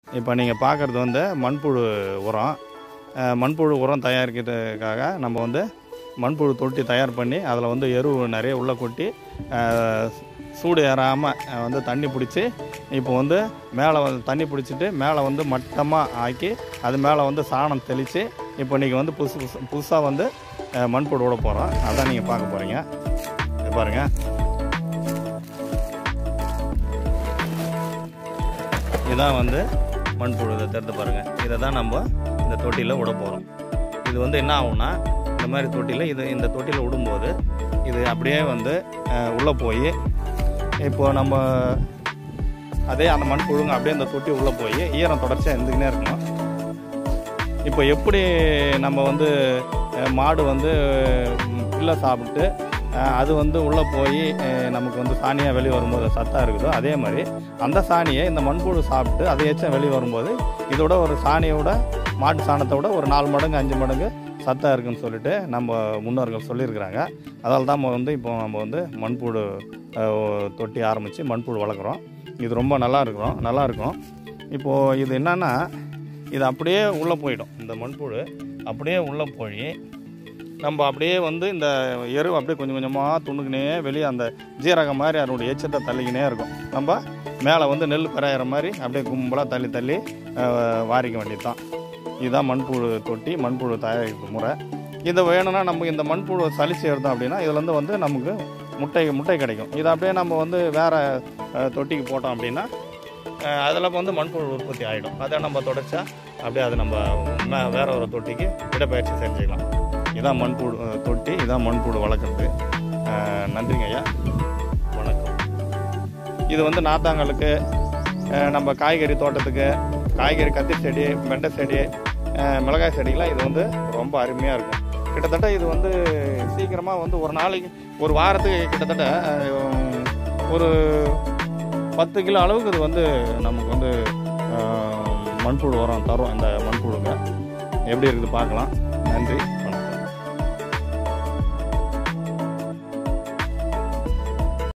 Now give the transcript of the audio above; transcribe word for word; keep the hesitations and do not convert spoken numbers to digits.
இப்போ நீங்கள் பார்க்குறது வந்து மண்புழு உரம். மண்புழு உரம் தயாரிக்கிறதுக்காக நம்ம வந்து மண்புழு தொட்டி தயார் பண்ணி அதில் வந்து எரு நிறைய உள்ளே கொட்டி சூடு ஏறாமல் வந்து தண்ணி பிடிச்சி இப்போ வந்து மேலே வந்து தண்ணி பிடிச்சிட்டு மேலே வந்து மட்டமாக ஆக்கி அது மேலே வந்து சாணம் தெளித்து இப்போ இன்றைக்கி வந்து புதுசு புதுசு புதுசாக வந்து மண்புழு விட போகிறோம். அதான் நீங்கள் பார்க்க போகிறீங்க. இது பாருங்கள், இதுதான் வந்து மண்புழு. இதை திறந்து பாருங்கள். இதை தான் நம்ம இந்த தொட்டியில் விட போகிறோம். இது வந்து என்ன ஆகும்னா, இந்த மாதிரி தொட்டியில் இது இந்த தொட்டியில் விடும்போது இது அப்படியே வந்து உள்ளே போய் இப்போது நம்ம அதே அந்த மண்புழுங்க அப்படியே இந்த தொட்டி உள்ளே போய் ஈரம் தொடர்ச்சியாக இருந்துக்கினே இருக்கணும். இப்போ எப்படி நம்ம வந்து மாடு வந்து புல்லை சாப்பிட்டு அது வந்து உள்ளே போய் நமக்கு வந்து சாணியாக வெளியே வரும்போது சத்தாக இருக்குதோ, அதே மாதிரி அந்த சாணியை இந்த மண்புழு சாப்பிட்டு அதை எச்சம் வெளியே வரும்போது இதோட ஒரு சாணியோட மாட்டு சாணத்தை விட ஒரு நாலு மடங்கு அஞ்சு மடங்கு சத்தாக இருக்குன்னு சொல்லிட்டு நம்ம முன்னோர்கள் சொல்லியிருக்கிறாங்க. அதால் தான் நம்ம வந்து இப்போ நம்ம வந்து மண்புழு தொட்டி ஆரம்பித்து மண்புழு வளர்க்குறோம். இது ரொம்ப நல்லா இருக்கிறோம் நல்லா இருக்கும். இப்போது இது என்னென்னா, இது அப்படியே உள்ளே போயிடும். இந்த மண்புழு அப்படியே உள்ளே போய் நம்ம அப்படியே வந்து இந்த எரு அப்படியே கொஞ்சம் கொஞ்சமாக துணுக்குனே வெளியே அந்த ஜீரகம் மாதிரி அதனுடைய எச்சத்தை தள்ளிக்கினே இருக்கும். நம்ம மேலே வந்து நெல் பெறாயிற மாதிரி அப்படியே கும்பலாக தள்ளி தள்ளி வாரிக்க வேண்டியது தான். இதுதான் மண்புழு தொட்டி, மண்புழு தயாரிப்பு முறை. இதை வேணும்னா நம்ம இந்த மண்புழு சலிச்சு எடுத்தோம் அப்படின்னா இதுலேருந்து வந்து நமக்கு முட்டை முட்டை கிடைக்கும். இதை அப்படியே நம்ம வந்து வேறு தொட்டிக்கு போட்டோம் அப்படின்னா அதில் வந்து மண்புழு உற்பத்தி ஆகிடும். அதை நம்ம தொடச்சா அப்படியே அது நம்ம வேறு ஒரு தொட்டிக்கு இடப்பெயர்ச்சி செஞ்சுக்கலாம். இதான் மண்புழு தொட்டி, இதான் மண்புழு வளர்க்குறது. நன்றிங்க ஐயா, வணக்கம். இது வந்து நாத்தாங்கலுக்கு, நம்ம காய்கறி தோட்டத்துக்கு, காய்கறி கத்திரி செடி, வெண்டை செடி, மிளகாய் செடிக்கெலாம் இது வந்து ரொம்ப அருமையாக இருக்கும். கிட்டத்தட்ட இது வந்து சீக்கிரமாக வந்து ஒரு நாளைக்கு ஒரு வாரத்துக்கு கிட்டத்தட்ட ஒரு பத்து கிலோ அளவுக்கு இது வந்து நமக்கு வந்து மண்புழு உரம் தரும். இந்த மண்புழுங்க எப்படி இருக்குது பார்க்கலாம். நன்றி.